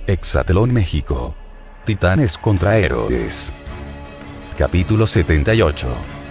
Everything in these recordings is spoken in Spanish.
Exatlón México. Titanes contra Héroes. Capítulo 78.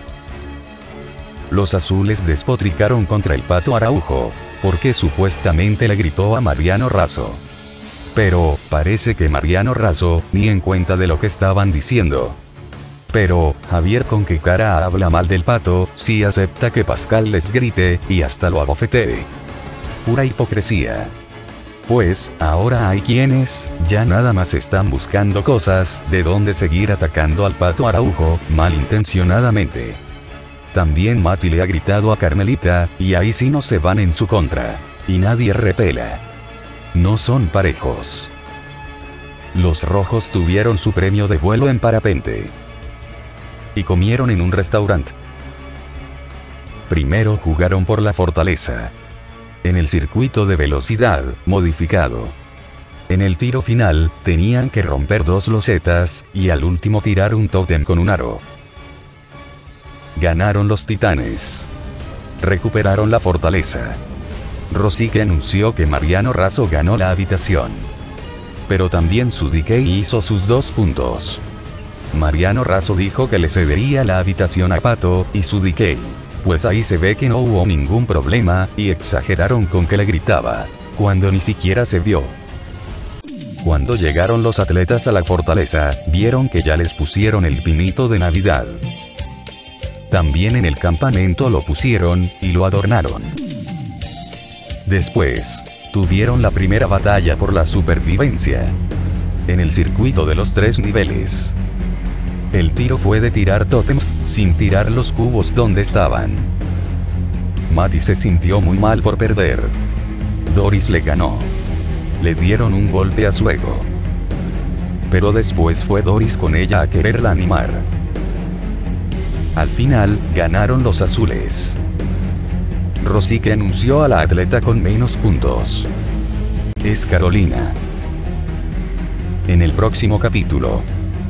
Los azules despotricaron contra el Pato Araujo, porque supuestamente le gritó a Mariano Razo. Pero, parece que Mariano Razo, ni en cuenta de lo que estaban diciendo. Pero, Javier con qué cara habla mal del Pato, si acepta que Pascal les grite, y hasta lo abofetee. Pura hipocresía. Pues, ahora hay quienes, ya nada más están buscando cosas, de donde seguir atacando al Pato Araujo, malintencionadamente. También Mati le ha gritado a Carmelita, y ahí sí no se van en su contra. Y nadie repela. No son parejos. Los rojos tuvieron su premio de vuelo en parapente. Y comieron en un restaurante. Primero jugaron por la fortaleza. En el circuito de velocidad, modificado. En el tiro final, tenían que romper 2 losetas, y al último tirar un tótem con un aro. Ganaron los titanes. Recuperaron la fortaleza. Rosique anunció que Mariano Razo ganó la habitación. Pero también Sudikey hizo sus 2 puntos. Mariano Razo dijo que le cedería la habitación a Pato y Sudikey. Pues ahí se ve que no hubo ningún problema, y exageraron con que le gritaba, cuando ni siquiera se vio. Cuando llegaron los atletas a la fortaleza, vieron que ya les pusieron el pinito de Navidad. También en el campamento lo pusieron, y lo adornaron. Después, tuvieron la primera batalla por la supervivencia. En el circuito de los 3 niveles. El tiro fue de tirar tótems, sin tirar los cubos donde estaban. Mati se sintió muy mal por perder. Doris le ganó. Le dieron un golpe a su ego. Pero después fue Doris con ella a quererla animar. Al final, ganaron los azules. Rosique anunció a la atleta con menos puntos. Es Carolina. En el próximo capítulo.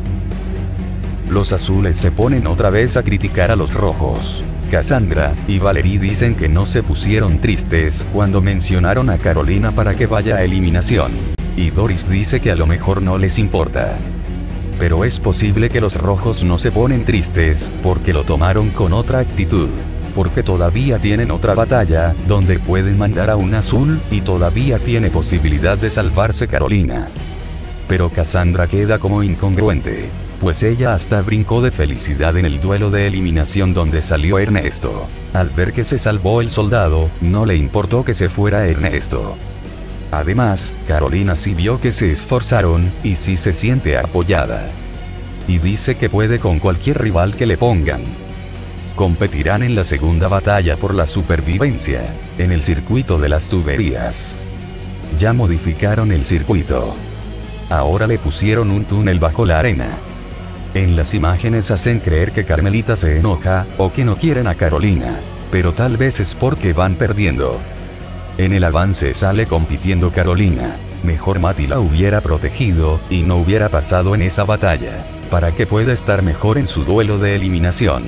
Los azules se ponen otra vez a criticar a los rojos. Cassandra y Valerie dicen que no se pusieron tristes cuando mencionaron a Carolina para que vaya a eliminación. Y Doris dice que a lo mejor no les importa. Pero es posible que los rojos no se ponen tristes, porque lo tomaron con otra actitud. Porque todavía tienen otra batalla, donde pueden mandar a un azul, y todavía tiene posibilidad de salvarse Carolina. Pero Cassandra queda como incongruente. Pues ella hasta brincó de felicidad en el duelo de eliminación donde salió Ernesto. Al ver que se salvó el soldado, no le importó que se fuera Ernesto. Además, Carolina sí vio que se esforzaron, y sí se siente apoyada. Y dice que puede con cualquier rival que le pongan. Competirán en la segunda batalla por la supervivencia, en el circuito de las tuberías. Ya modificaron el circuito. Ahora le pusieron un túnel bajo la arena. En las imágenes hacen creer que Carmelita se enoja, o que no quieren a Carolina. Pero tal vez es porque van perdiendo. En el avance sale compitiendo Carolina. Mejor Mati la hubiera protegido, y no hubiera pasado en esa batalla. Para que pueda estar mejor en su duelo de eliminación.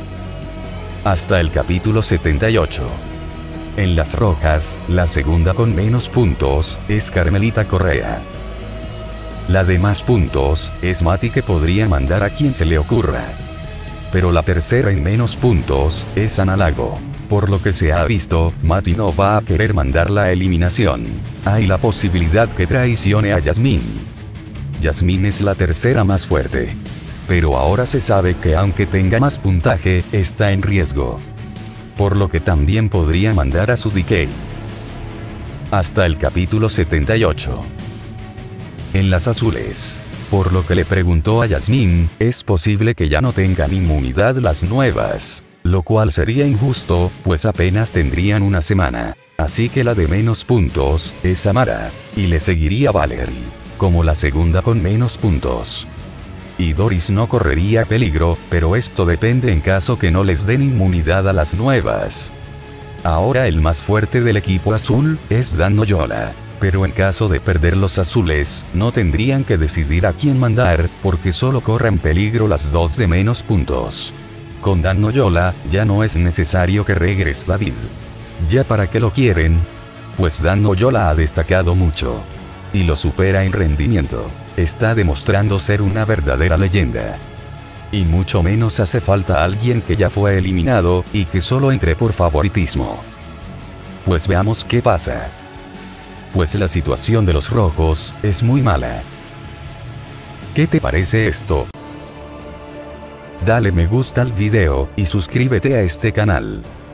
Hasta el capítulo 78. En las rojas, la segunda con menos puntos, es Carmelita Correa. La de más puntos, es Mati que podría mandar a quien se le ocurra. Pero la tercera en menos puntos, es Ana Lago. Por lo que se ha visto, Mati no va a querer mandar la eliminación. Hay la posibilidad que traicione a Yasmín. Yasmín es la tercera más fuerte. Pero ahora se sabe que aunque tenga más puntaje, está en riesgo. Por lo que también podría mandar a Sudikey. Hasta el capítulo 78. En las azules. Por lo que le preguntó a Yasmín, es posible que ya no tengan inmunidad las nuevas. Lo cual sería injusto, pues apenas tendrían una semana. Así que la de menos puntos, es Amara. Y le seguiría Valerie, como la segunda con menos puntos. Y Doris no correría peligro, pero esto depende en caso que no les den inmunidad a las nuevas. Ahora el más fuerte del equipo azul, es Dan Noyola. Pero en caso de perder los azules, no tendrían que decidir a quién mandar, porque solo corren peligro las 2 de menos puntos. Con Dan Noyola, ya no es necesario que regrese David. ¿Ya para qué lo quieren? Pues Dan Noyola ha destacado mucho. y lo supera en rendimiento. Está demostrando ser una verdadera leyenda. Y mucho menos hace falta alguien que ya fue eliminado, y que solo entre por favoritismo. Pues veamos qué pasa. Pues la situación de los rojos es muy mala. ¿Qué te parece esto? Dale me gusta al video, y suscríbete a este canal.